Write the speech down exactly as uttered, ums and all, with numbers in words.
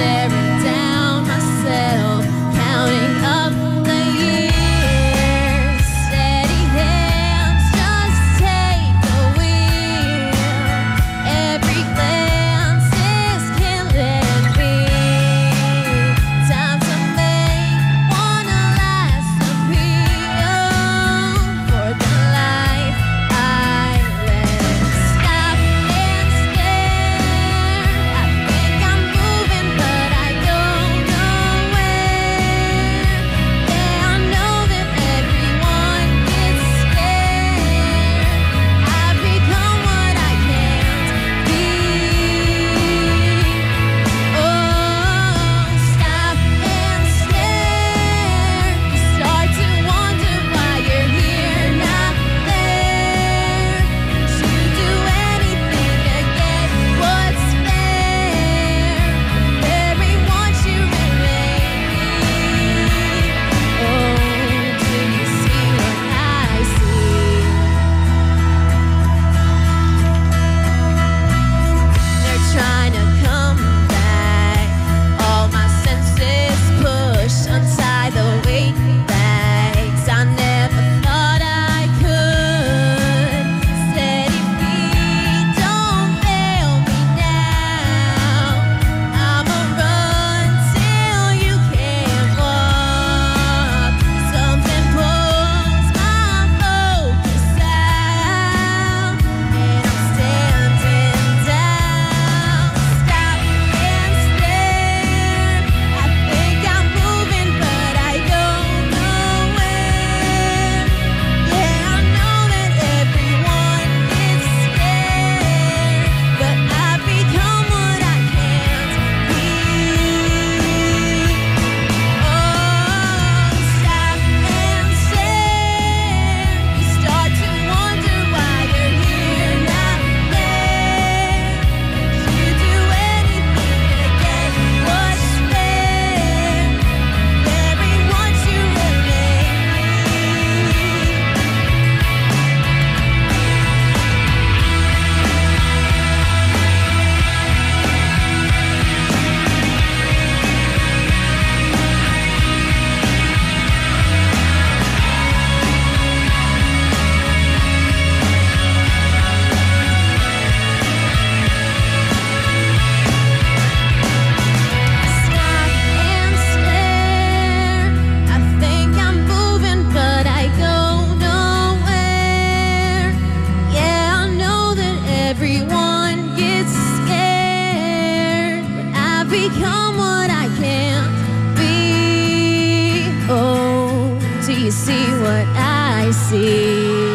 staring down myself, counting up the years. Steady hands just take the wheel. Every glance is killing me. Time to make one last appeal for the life I led. Stop and stare. I think I'm moving, but I don't know where. Yeah, I know that everyone gets scared. I've become what I can't be. Oh, stop and stare. You start to wonder why you're here, not there. You do anything to get what's fair. There ain't what you remain. Oh, do you see what I see? They're trying to come back. All my senses pushed inside the weight bags. I never thought I could. Steady feet, don't fail me now. I'ma run till you can't walk. Something pulls my focus out, and I'm standing down. Stop and stare. I think I'm moving, but I don't know where. Yeah, I know that everyone gets scared, but I've become what I can't be. Oh, stop and stare. You start to wonder why you're here, not there. You do anything to get what's fair. There ain't what you remain. Stop and stare. I think I'm moving, but I go nowhere. Yeah, I know that everyone gets scared, but I've become what I can't be. Oh, do you see what I see?